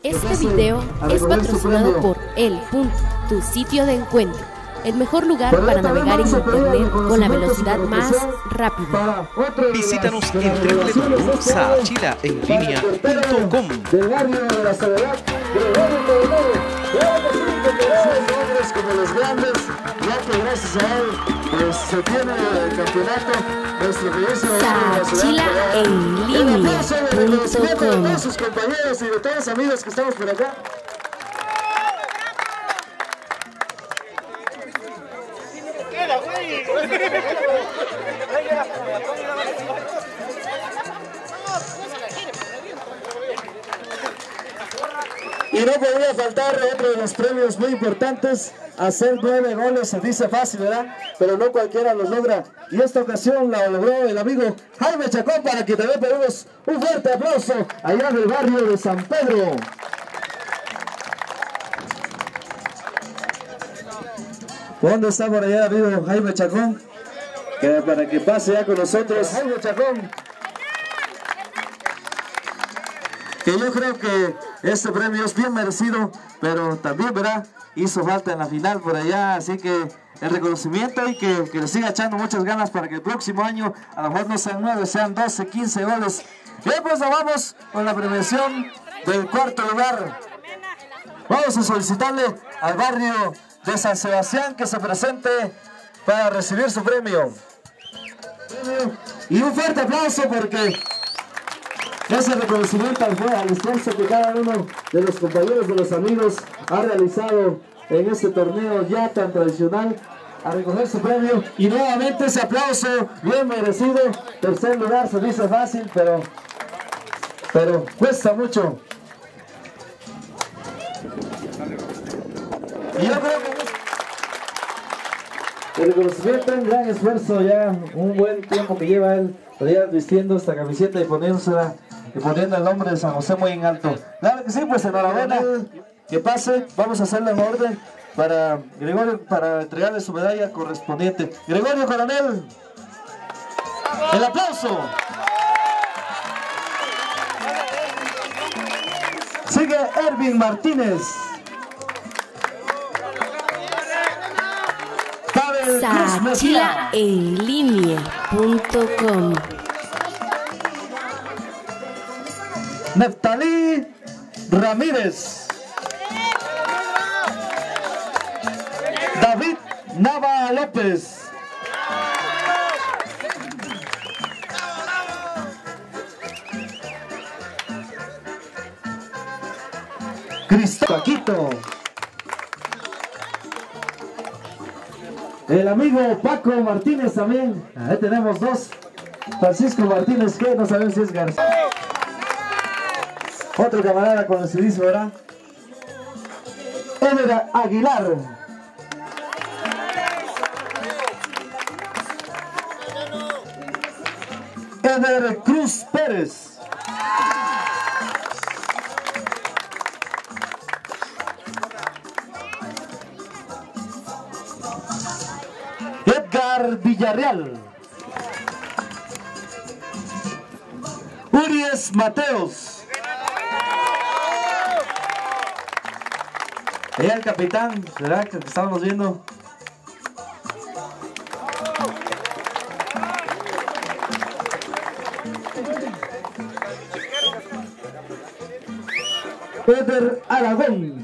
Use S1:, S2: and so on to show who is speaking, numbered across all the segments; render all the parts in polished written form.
S1: Este video es patrocinado por El Punto, tu sitio de encuentro. El mejor lugar para navegar en internet con la velocidad más rápida.
S2: Visítanos en www.saachilaenlinea.com.
S3: Del barrio de la Soledad, hombres como los grandes, ya que gracias a él pues, se tiene el campeonato. Nuestro
S1: SaaChilaenlinea.com.
S3: de todos sus compañeros y de todos los amigos que estamos por acá. Y no podría faltar otro de los premios muy importantes. Hacer 9 goles se dice fácil, ¿verdad? Pero no cualquiera los logra. Y esta ocasión la logró el amigo Jaime Chacón, para que también pedimos un fuerte aplauso allá del barrio de San Pedro. ¿Dónde está por allá, amigo Jaime Chacón? Que para que pase ya con nosotros. Jaime Chacón. Que yo creo que este premio es bien merecido, pero también, ¿verdad? Hizo falta en la final por allá, así que el reconocimiento y que le siga echando muchas ganas para que el próximo año a lo mejor no sean 9, sean 12, 15 goles. Bien, pues nos vamos con la premiación del cuarto lugar. Vamos a solicitarle al barrio de San Sebastián que se presente para recibir su premio. Y un fuerte aplauso porque ese reconocimiento al esfuerzo que cada uno de los compañeros, de los amigos ha realizado en este torneo ya tan tradicional, a recoger su premio. Y nuevamente ese aplauso bien merecido. Tercer lugar se dice fácil, pero cuesta mucho. Y yo creo que el reconocimiento, un gran esfuerzo, ya un buen tiempo que lleva él vistiendo esta camiseta y poniéndosela y poniendo el nombre de San José muy en alto. Claro que sí, pues enhorabuena, que pase. Vamos a hacerle en orden para Gregorio, para entregarle su medalla correspondiente. Gregorio Coronel, el aplauso. Sigue Ervin Martínez.
S1: SaaChilaenlinea.com.
S3: Neftalí Ramírez. David Nava López. Paquito. El amigo Paco Martínez también. Ahí tenemos dos. Francisco Martínez, que no sabemos si es García. Otro camarada conocidísimo, ¿verdad? Eder Aguilar. Eder Cruz Pérez. Edgar Villarreal. Uries Mateos. Allá el capitán, ¿verdad? Que estábamos viendo. Eder Aragón.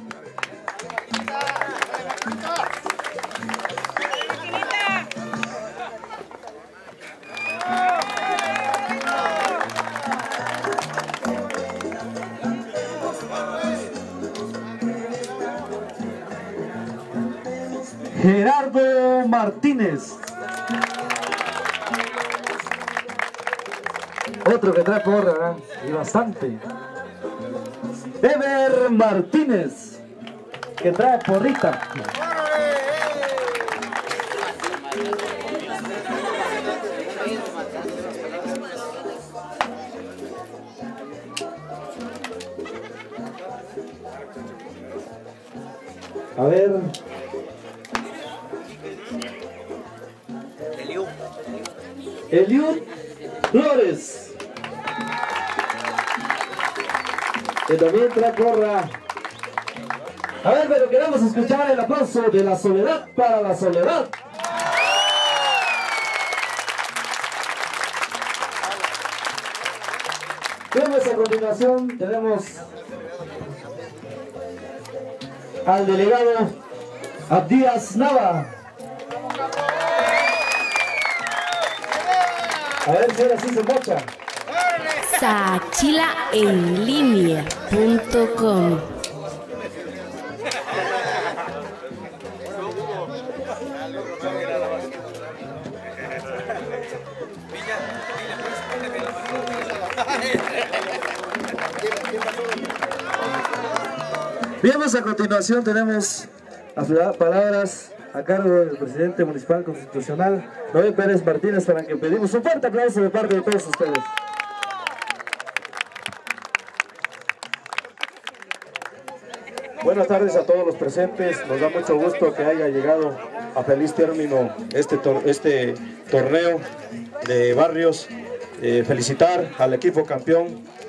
S3: Gerardo Martínez. Otro que trae porra, ¿verdad? Y bastante. Ever Martínez, que trae porrita. A ver. Eliud Flores. que también trae porra. A ver, pero queremos escuchar el aplauso de La Soledad para La Soledad. Bien, a continuación tenemos al delegado Abdías Nava. A ver si ahora sí se mocha.
S1: sachilaenlinea.com.
S3: Bien, pues a continuación tenemos las palabras a cargo del presidente municipal constitucional, Noé Pérez Martínez, para que pedimos un fuerte aplauso de parte de todos ustedes.
S4: Buenas tardes a todos los presentes, nos da mucho gusto que haya llegado a feliz término este torneo de barrios. Felicitar al equipo campeón